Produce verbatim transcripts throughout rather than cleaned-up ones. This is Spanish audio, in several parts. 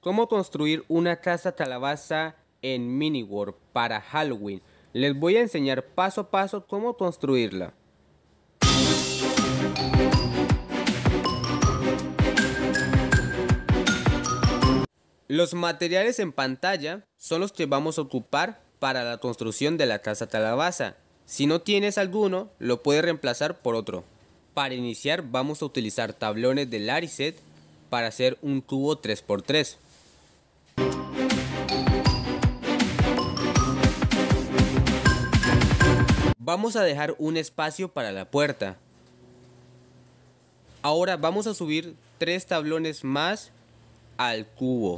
cómo construir una casa calabaza en Miniworld para Halloween. Les voy a enseñar paso a paso cómo construirla. Los materiales en pantalla son los que vamos a ocupar para la construcción de la casa calabaza. Si no tienes alguno, lo puedes reemplazar por otro. Para iniciar vamos a utilizar tablones de Lariset para hacer un cubo tres por tres. Vamos a dejar un espacio para la puerta. Ahora vamos a subir tres tablones más al cubo.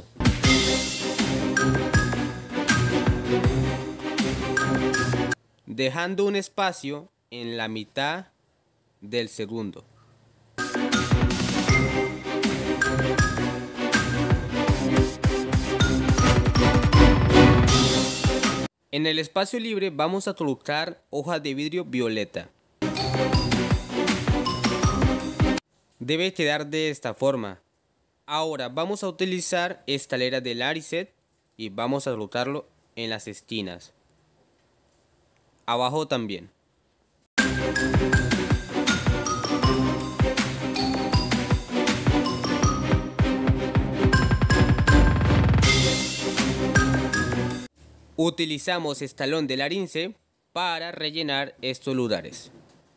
Dejando un espacio en la mitad del segundo. En el espacio libre vamos a colocar hojas de vidrio violeta. Debe quedar de esta forma. Ahora vamos a utilizar escaleras de Lariset y vamos a colocarlo en las esquinas. Abajo también. Utilizamos estalón de Larince para rellenar estos lugares.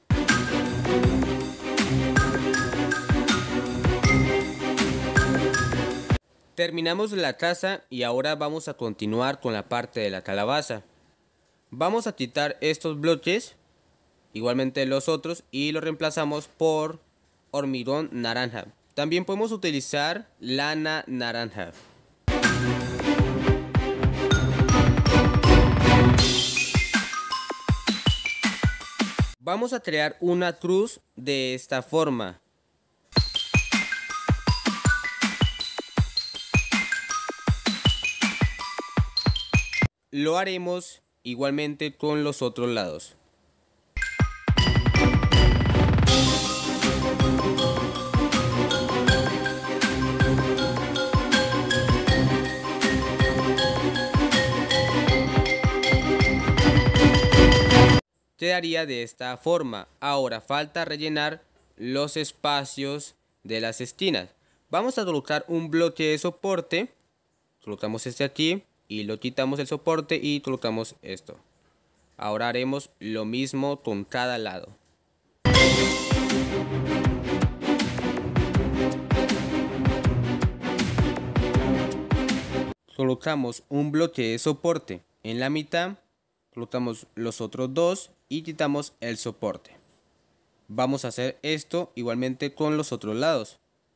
Terminamos la casa y ahora vamos a continuar con la parte de la calabaza. Vamos a quitar estos bloques, igualmente los otros, y los reemplazamos por hormigón naranja. También podemos utilizar lana naranja. Vamos a crear una cruz de esta forma. Lo haremos igualmente con los otros lados. Quedaría de esta forma. Ahora falta rellenar los espacios de las esquinas. Vamos a colocar un bloque de soporte. Colocamos este aquí y lo quitamos el soporte y colocamos esto. Ahora haremos lo mismo con cada lado. Colocamos un bloque de soporte en la mitad. Colocamos los otros dos y quitamos el soporte. Vamos a hacer esto igualmente con los otros lados.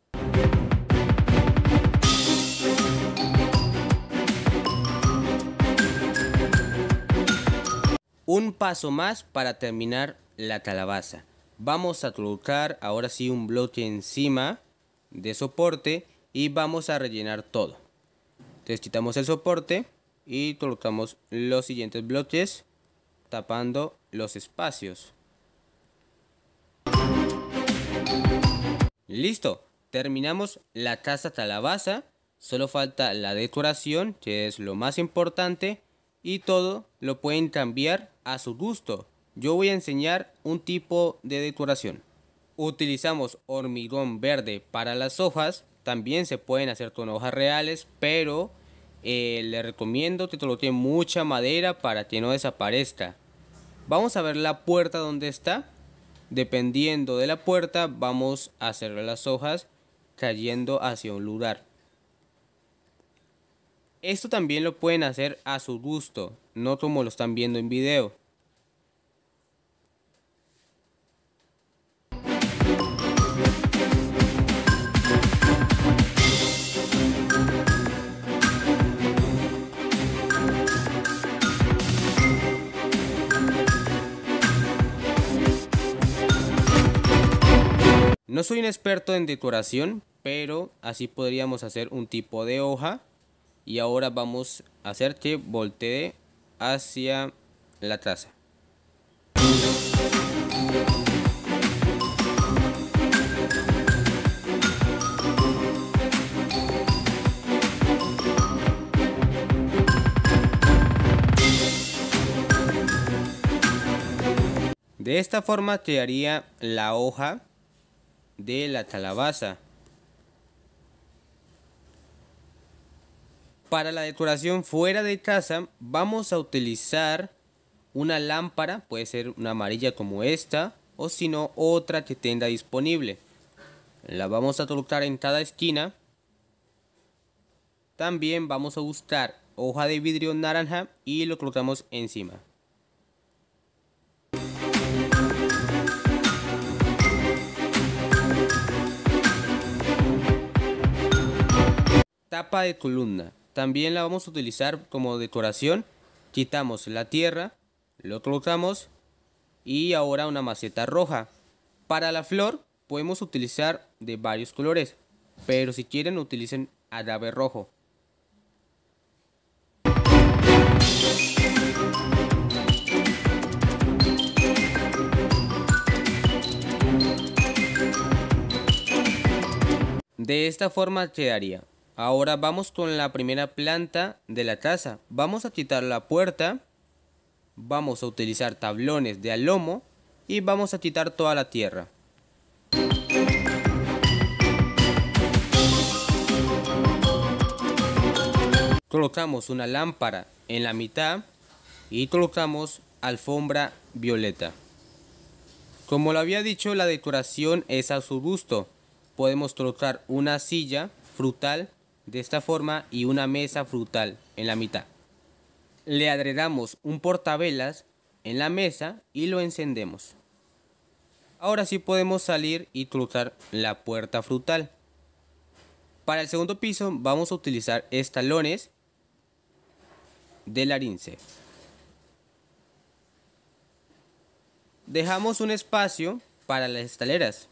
Un paso más para terminar la calabaza. Vamos a colocar ahora sí un bloque encima de soporte y vamos a rellenar todo. Entonces quitamos el soporte y colocamos los siguientes bloques tapando los espacios. Listo, terminamos la casa calabaza. Solo falta la decoración, que es lo más importante, y todo lo pueden cambiar a su gusto. Yo voy a enseñar un tipo de decoración. Utilizamos hormigón verde para las hojas. También se pueden hacer con hojas reales, pero eh, les recomiendo que coloquen mucha madera para que no desaparezca. Vamos a ver la puerta donde está. Dependiendo de la puerta vamos a hacer las hojas cayendo hacia un lugar. Esto también lo pueden hacer a su gusto, no como lo están viendo en video. No soy un experto en decoración, pero así podríamos hacer un tipo de hoja. Y ahora vamos a hacer que voltee hacia la taza. De esta forma quedaría la hoja de la calabaza. Para la decoración fuera de casa vamos a utilizar una lámpara, puede ser una amarilla como esta, o si no otra que tenga disponible. La vamos a colocar en cada esquina. También vamos a buscar hoja de vidrio naranja y lo colocamos encima. Tapa de columna. También la vamos a utilizar como decoración. Quitamos la tierra, lo colocamos y ahora una maceta roja. Para la flor podemos utilizar de varios colores, pero si quieren utilicen agave rojo. De esta forma quedaría. Ahora vamos con la primera planta de la casa. Vamos a quitar la puerta. Vamos a utilizar tablones de alomo y vamos a quitar toda la tierra. Colocamos una lámpara en la mitad y colocamos alfombra violeta. Como lo había dicho, la decoración es a su gusto. Podemos colocar una silla frutal de esta forma y una mesa frutal en la mitad. Le agregamos un portavelas en la mesa y lo encendemos. Ahora sí podemos salir y colocar la puerta frutal. Para el segundo piso vamos a utilizar estalones de larince. Dejamos un espacio para las escaleras.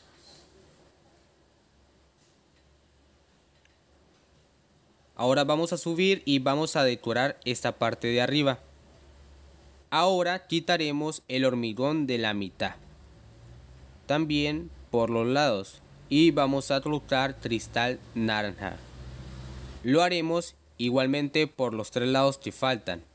Ahora vamos a subir y vamos a decorar esta parte de arriba. Ahora quitaremos el hormigón de la mitad. También por los lados. Y vamos a colocar cristal naranja. Lo haremos igualmente por los tres lados que faltan.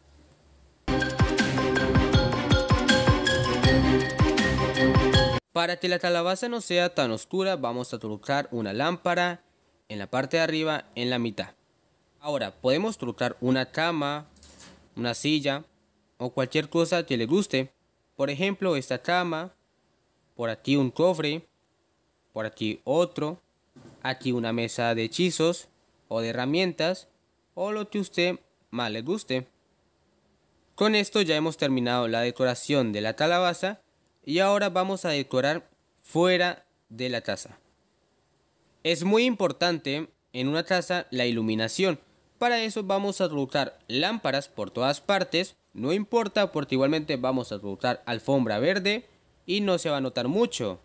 Para que la calabaza no sea tan oscura, vamos a colocar una lámpara en la parte de arriba en la mitad. Ahora podemos colocar una cama, una silla o cualquier cosa que le guste. Por ejemplo, esta cama, por aquí un cofre, por aquí otro, aquí una mesa de hechizos o de herramientas o lo que a usted más le guste. Con esto ya hemos terminado la decoración de la calabaza y ahora vamos a decorar fuera de la casa. Es muy importante en una casa la iluminación. Para eso vamos a colocar lámparas por todas partes, no importa porque igualmente vamos a colocar alfombra verde y no se va a notar mucho.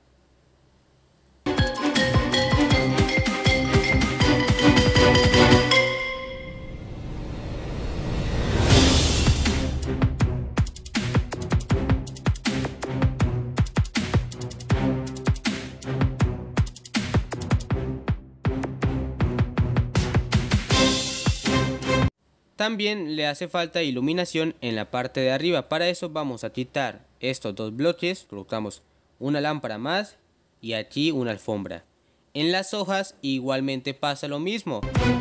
También le hace falta iluminación en la parte de arriba. Para eso vamos a quitar estos dos bloques, colocamos una lámpara más y aquí una alfombra. En las hojas igualmente pasa lo mismo.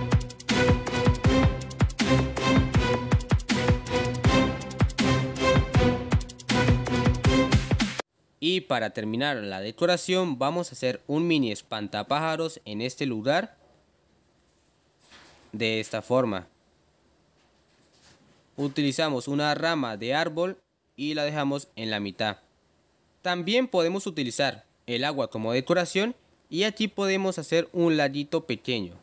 Y para terminar la decoración vamos a hacer un mini espantapájaros en este lugar de esta forma. Utilizamos una rama de árbol y la dejamos en la mitad. También podemos utilizar el agua como decoración y aquí podemos hacer un laguito pequeño.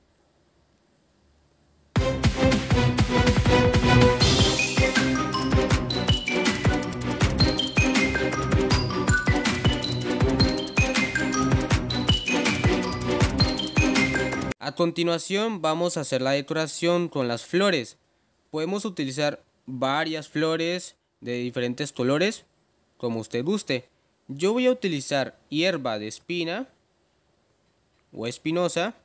A continuación vamos a hacer la decoración con las flores. Podemos utilizar varias flores de diferentes colores, como usted guste. Yo voy a utilizar hierba de espina o espinosa,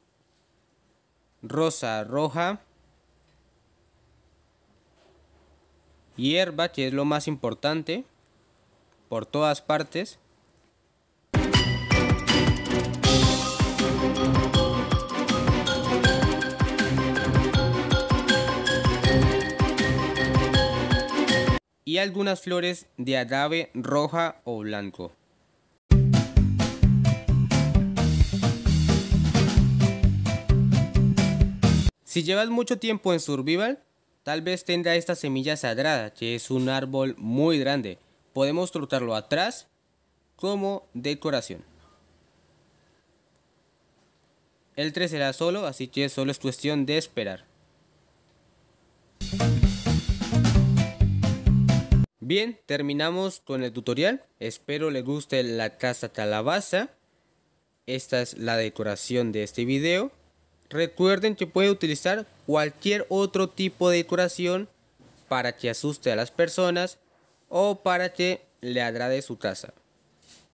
rosa roja, hierba, que es lo más importante, por todas partes. Y algunas flores de agave roja o blanco. Si llevas mucho tiempo en Survival, tal vez tendrá esta semilla sagrada, que es un árbol muy grande. Podemos trotarlo atrás como decoración. El crecerá solo, así que solo es cuestión de esperar. Bien, terminamos con el tutorial. Espero les guste la casa calabaza. Esta es la decoración de este video. Recuerden que puede utilizar cualquier otro tipo de decoración para que asuste a las personas o para que le agrade su casa.